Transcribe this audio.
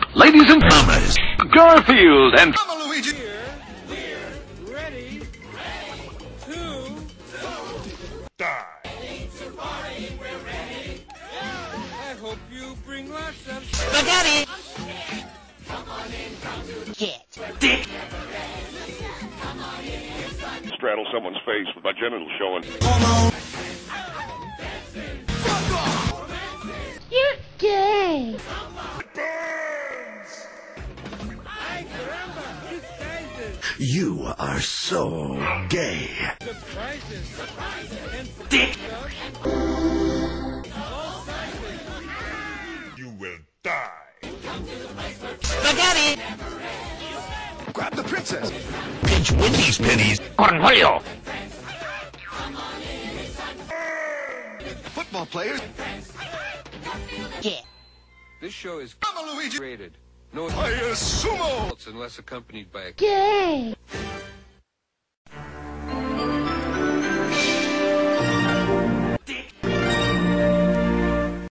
Ladies and gentlemen, Garfield and Luigi. We're ready to die. I hope you bring lots of spaghetti. Dick. Straddle someone's face with my genitals showing. You're gay. You are so gay. Dick. You will die. Spaghetti. Grab the princess. Pinch Wendy's pennies. Cornholio. Football players. Yeah. This show is Luigi. rated. No I assume. unless accompanied by a Gay.